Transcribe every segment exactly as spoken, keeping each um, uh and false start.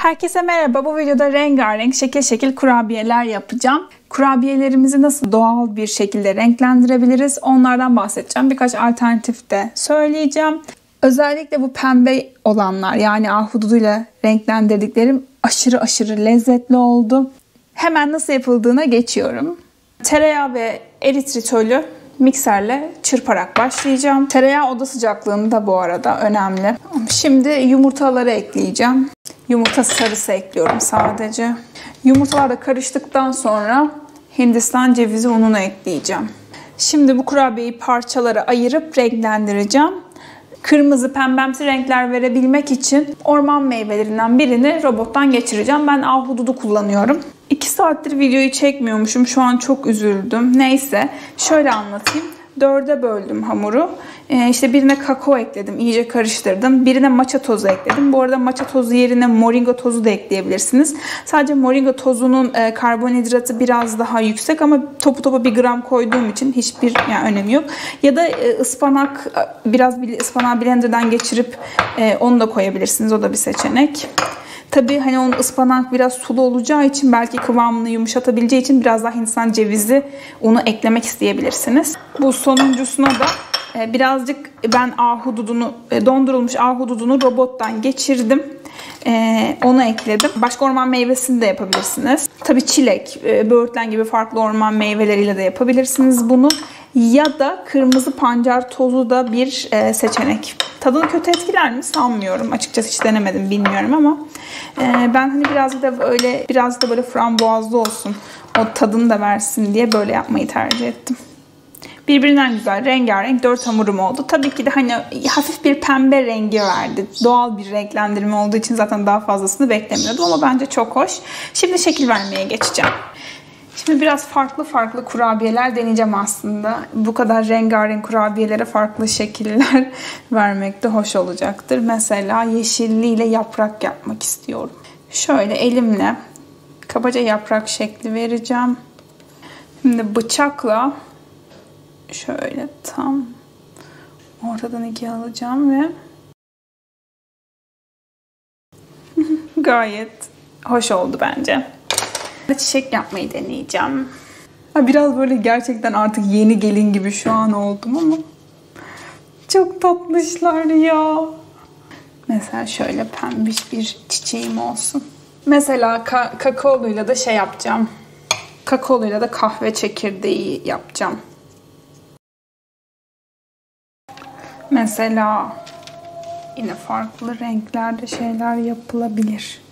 Herkese merhaba. Bu videoda rengarenk şekil şekil kurabiyeler yapacağım. Kurabiyelerimizi nasıl doğal bir şekilde renklendirebiliriz? Onlardan bahsedeceğim. Birkaç alternatif de söyleyeceğim. Özellikle bu pembe olanlar, yani ahududuyla renklendirdiklerim aşırı aşırı lezzetli oldu. Hemen nasıl yapıldığına geçiyorum. Tereyağı ve eritritolü mikserle çırparak başlayacağım. Tereyağı oda sıcaklığında bu arada önemli. Şimdi yumurtaları ekleyeceğim. Yumurta sarısı ekliyorum sadece. Yumurtalar da karıştıktan sonra Hindistan cevizi ununu ekleyeceğim. Şimdi bu kurabiyeyi parçalara ayırıp renklendireceğim. Kırmızı, pembemsi renkler verebilmek için orman meyvelerinden birini robottan geçireceğim. Ben ahududu kullanıyorum. iki saattir videoyu çekmiyormuşum. Şu an çok üzüldüm. Neyse, şöyle anlatayım. Dörde böldüm hamuru. Ee, işte birine kakao ekledim. İyice karıştırdım. Birine matcha tozu ekledim. Bu arada matcha tozu yerine moringa tozu da ekleyebilirsiniz. Sadece moringa tozunun e, karbonhidratı biraz daha yüksek ama topu topu bir gram koyduğum için hiçbir yani önemi yok. Ya da e, ıspanak, biraz bir ıspanağı blenderdan geçirip e, onu da koyabilirsiniz. O da bir seçenek. Tabii hani onun ıspanak biraz sulu olacağı için belki kıvamını yumuşatabileceği için biraz daha Hindistan cevizi unu eklemek isteyebilirsiniz. Bu sonuncusuna da birazcık ben ahududunu, dondurulmuş ahududunu robottan geçirdim. Onu ekledim. Başka orman meyvesini de yapabilirsiniz. Tabii çilek, böğürtlen gibi farklı orman meyveleriyle de yapabilirsiniz bunu. Ya da kırmızı pancar tozu da bir seçenek. Tadını kötü etkiler mi sanmıyorum. Açıkçası hiç denemedim, bilmiyorum ama ben hani biraz da böyle biraz da böyle frambuazlı olsun, o tadını da versin diye böyle yapmayı tercih ettim. Birbirinden güzel, rengarenk dört hamurum oldu. Tabii ki de hani hafif bir pembe rengi verdi. Doğal bir renklendirme olduğu için zaten daha fazlasını beklemiyordum ama bence çok hoş. Şimdi şekil vermeye geçeceğim. Şimdi biraz farklı farklı kurabiyeler deneyeceğim aslında. Bu kadar rengarenk kurabiyelere farklı şekiller vermek de hoş olacaktır. Mesela yeşilliyle yaprak yapmak istiyorum. Şöyle elimle kabaca yaprak şekli vereceğim. Şimdi bıçakla şöyle tam ortadan ikiye alacağım ve gayet hoş oldu bence. Çiçek yapmayı deneyeceğim. Biraz böyle gerçekten artık yeni gelin gibi şu an oldum ama çok tatlışlar ya. Mesela şöyle pembiş bir çiçeğim olsun. Mesela ka- kakaoluyla da şey yapacağım. Kakaoluyla da kahve çekirdeği yapacağım. Mesela yine farklı renklerde şeyler yapılabilir.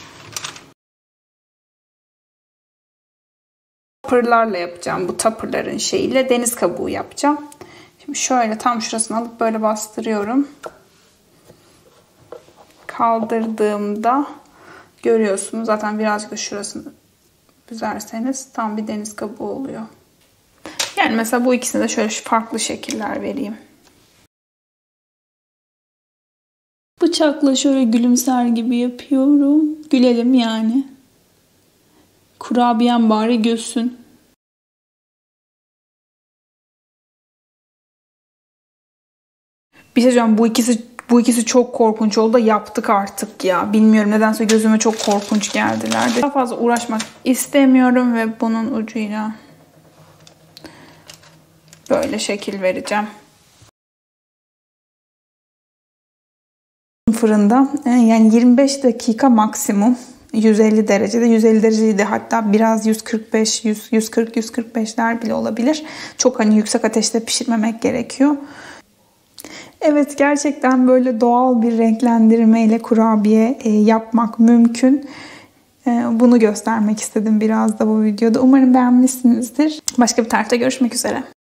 Tapırlarla yapacağım. Bu tapırların şeyiyle deniz kabuğu yapacağım. Şimdi şöyle tam şurasını alıp böyle bastırıyorum. Kaldırdığımda görüyorsunuz. Zaten birazcık da şurasını büzerseniz tam bir deniz kabuğu oluyor. Yani mesela bu ikisine de şöyle farklı şekiller vereyim. Bıçakla şöyle gülümser gibi yapıyorum. Gülelim yani. Kurabiyem bari gülsün. Bir şey söyleyeceğim, bu ikisi bu ikisi çok korkunç oldu. Yaptık artık ya. Bilmiyorum, nedense gözüme çok korkunç geldiler. Daha fazla uğraşmak istemiyorum ve bunun ucuyla böyle şekil vereceğim. Fırında yani yirmi beş dakika maksimum. yüz elli derecede, yüz elli derecede, hatta biraz yüz kırk beş, yüz kırk, yüz kırk beşler bile olabilir. Çok hani yüksek ateşte pişirmemek gerekiyor. Evet, gerçekten böyle doğal bir renklendirmeyle kurabiye yapmak mümkün. Bunu göstermek istedim biraz da bu videoda. Umarım beğenmişsinizdir. Başka bir tarifte görüşmek üzere.